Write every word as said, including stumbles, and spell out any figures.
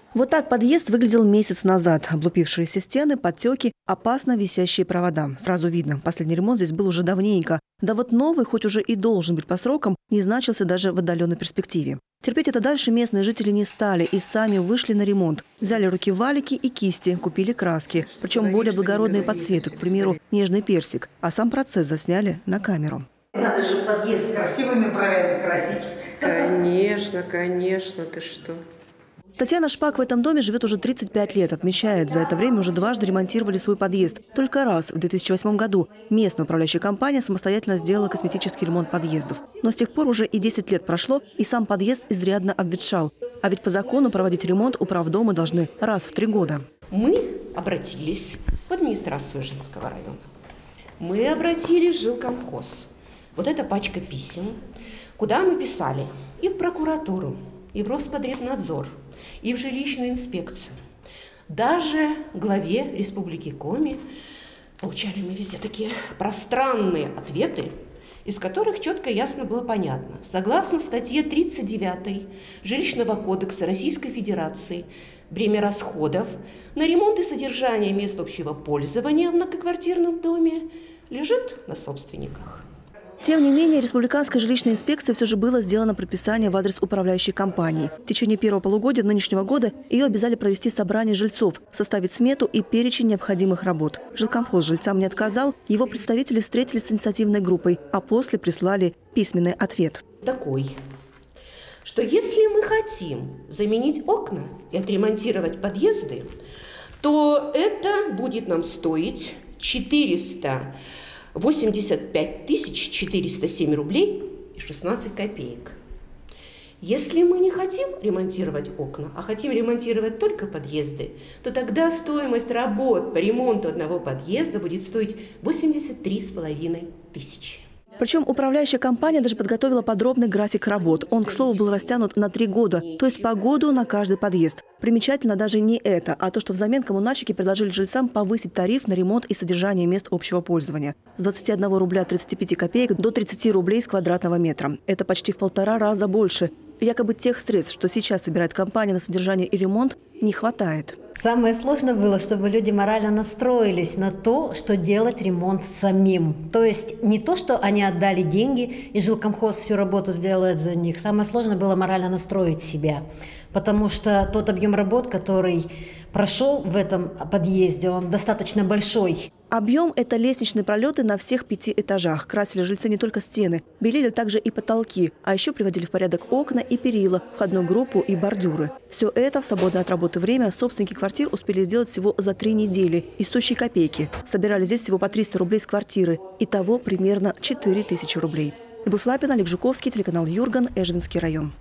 Вот так подъезд выглядел месяц назад. Облупившиеся стены, подтеки, опасно висящие провода. Сразу видно, последний ремонт здесь был уже давненько. Да вот новый, хоть уже и должен быть по срокам, не значился даже в отдаленной перспективе. Терпеть это дальше местные жители не стали и сами вышли на ремонт. Взяли в руки валики и кисти, купили краски. Причем более благородные по цвету, к примеру, нежный персик. А сам процесс засняли на камеру. Надо же подъезд красивыми бровями красить. Конечно, конечно, ты что? Татьяна Шпак в этом доме живет уже тридцать пять лет. Отмечает, за это время уже дважды ремонтировали свой подъезд. Только раз, в две тысячи восьмом году, местная управляющая компания самостоятельно сделала косметический ремонт подъездов. Но с тех пор уже и десять лет прошло, и сам подъезд изрядно обветшал. А ведь по закону проводить ремонт управдомы должны раз в три года. Мы обратились в администрацию Ижевского района. Мы обратились в жилкомхоз. Вот эта пачка писем, куда мы писали и в прокуратуру, и в Роспотребнадзор, и в жилищную инспекцию. Даже главе Республики Коми получали мы везде такие пространные ответы, из которых четко и ясно было понятно. Согласно статье тридцать девятой Жилищного кодекса Российской Федерации, бремя расходов на ремонт и содержание мест общего пользования в многоквартирном доме лежит на собственниках. Тем не менее, республиканской жилищной инспекции все же было сделано предписание в адрес управляющей компании. В течение первого полугодия нынешнего года ее обязали провести собрание жильцов, составить смету и перечень необходимых работ. Жилкомхоз жильцам не отказал, его представители встретились с инициативной группой, а после прислали письменный ответ. Такой, что если мы хотим заменить окна и отремонтировать подъезды, то это будет нам стоить четыреста восемьдесят пять тысяч четыреста семь рублей и шестнадцать копеек. Если мы не хотим ремонтировать окна, а хотим ремонтировать только подъезды, то тогда стоимость работ по ремонту одного подъезда будет стоить восемьдесят три с половиной тысячи. Причем управляющая компания даже подготовила подробный график работ. Он, к слову, был растянут на три года, то есть по году на каждый подъезд. Примечательно даже не это, а то, что взамен коммунальщики предложили жильцам повысить тариф на ремонт и содержание мест общего пользования. С двадцати одного рубля тридцати пяти копеек до тридцати рублей с квадратного метра. Это почти в полтора раза больше. Якобы тех средств, что сейчас собирает компания на содержание и ремонт, не хватает. Самое сложное было, чтобы люди морально настроились на то, что делать ремонт самим. То есть не то, что они отдали деньги, и жилкомхоз всю работу сделает за них. Самое сложное было морально настроить себя. Потому что тот объем работ, который прошел в этом подъезде, он достаточно большой. Объем – это лестничные пролеты на всех пяти этажах. Красили жильцы не только стены, белили также и потолки, а еще приводили в порядок окна и перила, входную группу и бордюры. Все это в свободное от работы время собственники квартир успели сделать всего за три недели и сущие копейки. Собирали здесь всего по триста рублей с квартиры. Итого примерно четыре тысячи рублей. Любовь Лапина, Олег Жуковский, телеканал Юрган, Эжвинский район.